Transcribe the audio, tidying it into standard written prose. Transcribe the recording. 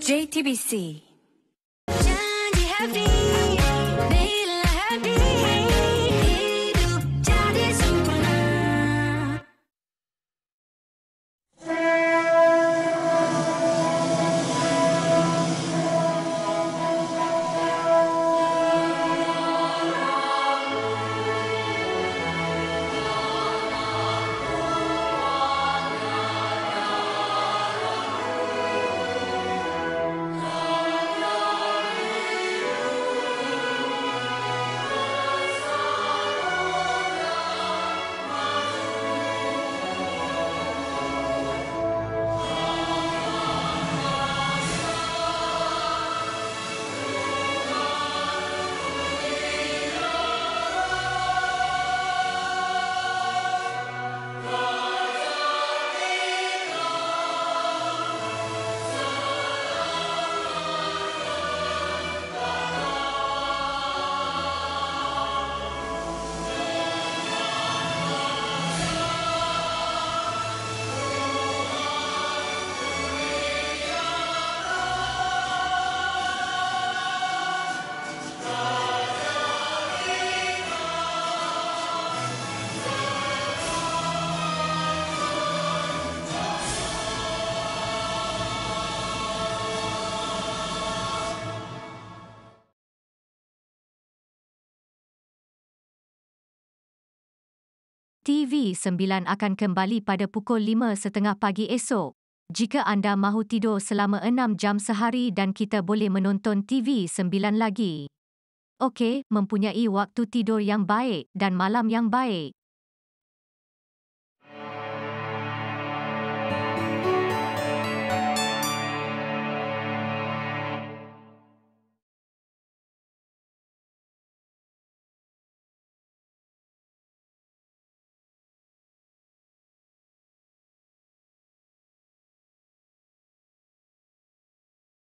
JTBC. Janji happy, bila happy, hidup jadi sempurna. TV9 akan kembali pada pukul 5.30 pagi esok. Jika anda mahu tidur selama 6 jam sehari dan kita boleh menonton TV9 lagi. Okey, mempunyai waktu tidur yang baik dan malam yang baik.